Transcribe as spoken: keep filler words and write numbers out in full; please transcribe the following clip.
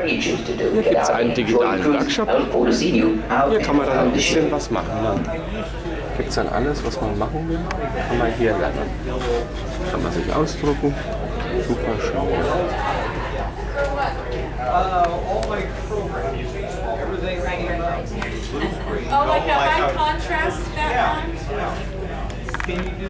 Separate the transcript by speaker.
Speaker 1: Hier gibt es einen digitalen Workshop. Hier kann man dann ein bisschen was machen. Dann gibt es dann alles, was man machen will, kann man hier lernen. Kann man sich ausdrucken. Super schön.
Speaker 2: Oh, like a high contrast background?